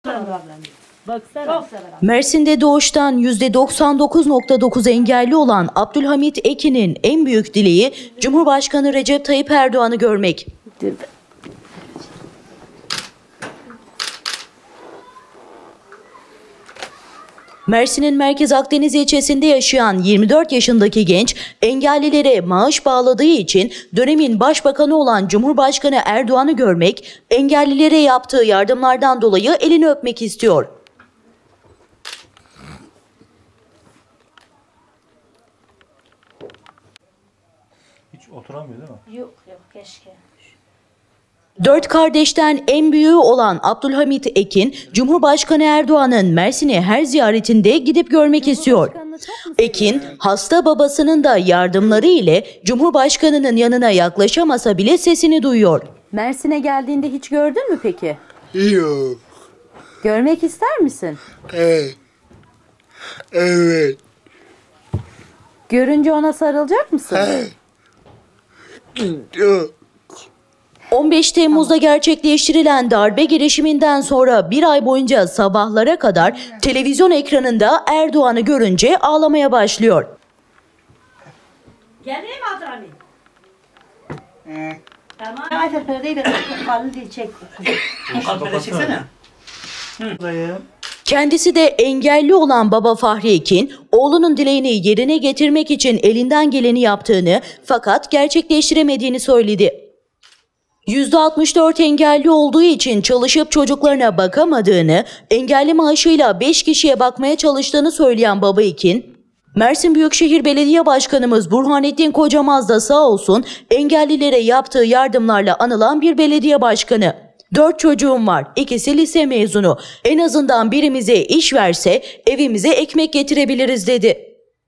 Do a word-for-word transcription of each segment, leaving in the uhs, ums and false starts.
Mersin'de doğuştan yüzde doksan dokuz nokta dokuz engelli olan Abdülhamit Ekin'in en büyük dileği Cumhurbaşkanı Recep Tayyip Erdoğan'ı görmek. Mersin'in Merkez Akdeniz ilçesinde yaşayan yirmi dört yaşındaki genç engellilere maaş bağladığı için dönemin başbakanı olan Cumhurbaşkanı Erdoğan'ı görmek, engellilere yaptığı yardımlardan dolayı elini öpmek istiyor. Hiç oturamıyor değil mi? Yok yok keşke. Dört kardeşten en büyüğü olan Abdülhamit Ekin, Cumhurbaşkanı Erdoğan'ın Mersin'e her ziyaretinde gidip görmek istiyor. Ekin, hasta babasının da yardımları ile Cumhurbaşkanı'nın yanına yaklaşamasa bile sesini duyuyor. Mersin'e geldiğinde hiç gördün mü peki? Yok. Görmek ister misin? Evet. Evet. Görünce ona sarılacak mısın? Evet. Yok. on beş Temmuz'da gerçekleştirilen darbe girişiminden sonra bir ay boyunca sabahlara kadar televizyon ekranında Erdoğan'ı görünce ağlamaya başlıyor. Geleyim mi Abdülhamit? He. Tamam. Ayfer söyleyi ben kalın dil çek. Kalpere çeksene. Kendisi de engelli olan baba Fahri Ekin, oğlunun dileğini yerine getirmek için elinden geleni yaptığını fakat gerçekleştiremediğini söyledi. yüzde altmış dört engelli olduğu için çalışıp çocuklarına bakamadığını, engelli maaşıyla beş kişiye bakmaya çalıştığını söyleyen baba Ekin, Mersin Büyükşehir Belediye Başkanımız Burhanettin Kocamaz da sağ olsun engellilere yaptığı yardımlarla anılan bir belediye başkanı. Dört çocuğum var, ikisi lise mezunu. En azından birimize iş verse evimize ekmek getirebiliriz dedi.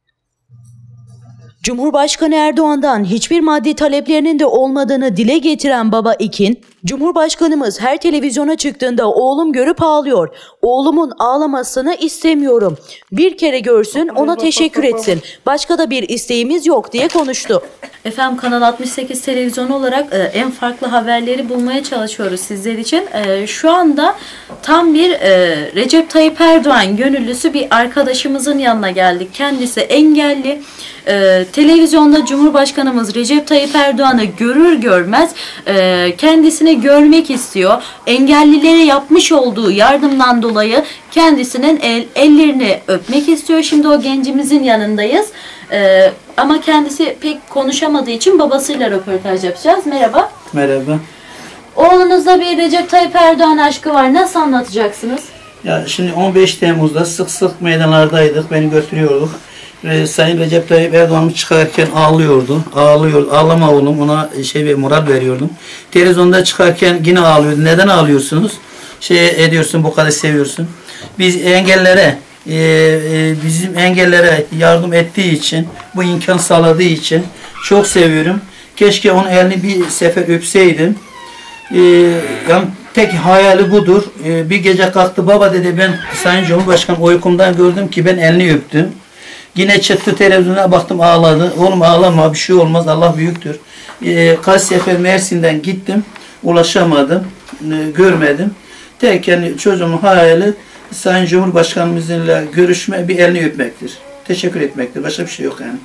Cumhurbaşkanı Erdoğan'dan hiçbir maddi taleplerinin de olmadığını dile getiren baba Ekin, Cumhurbaşkanımız her televizyona çıktığında oğlum görüp ağlıyor. Oğlumun ağlamasını istemiyorum. Bir kere görsün, ona teşekkür etsin. Başka da bir isteğimiz yok diye konuştu. Efendim Kanal altmış sekiz televizyonu olarak e, en farklı haberleri bulmaya çalışıyoruz sizler için. E, şu anda tam bir e, Recep Tayyip Erdoğan gönüllüsü bir arkadaşımızın yanına geldik. Kendisi engelli. E, televizyonda Cumhurbaşkanımız Recep Tayyip Erdoğan'ı görür görmez e, kendisini görmek istiyor. Engellilere yapmış olduğu yardımdan dolayı kendisinin el, ellerini öpmek istiyor. Şimdi o gencimizin yanındayız. Ee, ama kendisi pek konuşamadığı için babasıyla röportaj yapacağız. Merhaba. Merhaba. Oğlunuzda bir Recep Tayyip Erdoğan aşkı var. Nasıl anlatacaksınız? Ya şimdi on beş Temmuz'da sık sık meydanlardaydık. Beni götürüyorduk. Ee, Sayın Recep Tayyip Erdoğan çıkarken ağlıyordu. Ağlıyordu. Ağlama oğlum. Ona şey ve moral veriyordum. Televizyonda çıkarken yine ağlıyordu. Neden ağlıyorsunuz? Şey ediyorsun, bu kadar seviyorsun. Biz engellere Ee, e, bizim engellere yardım ettiği için, bu imkan sağladığı için çok seviyorum. Keşke onun elini bir sefer öpseydim. Ee, yani tek hayali budur. Ee, bir gece kalktı, baba dedi, ben Sayın Cumhurbaşkanı uykumdan gördüm ki ben elini öptüm. Yine çıktı, televizyona baktım, ağladı. Oğlum ağlama, bir şey olmaz, Allah büyüktür. Ee, kaç sefer Mersin'den gittim, ulaşamadım, e, görmedim. Tek yani çocuğumun hayali Sayın Cumhurbaşkanımızla görüşme, bir elini öpmektir. Teşekkür etmektir. Başka bir şey yok yani.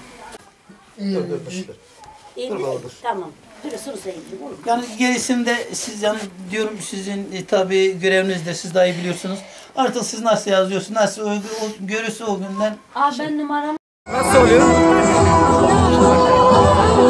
İyi. İyi. Tamam. Bir soru sayayım. Yani gerisinde siz yani diyorum sizin e, tabii görevinizdir. Siz daha iyi biliyorsunuz. Artık siz nasıl yazıyorsunuz? Nasıl o, o görürse o günden. Aa ben numaramı Nasıl oluyor?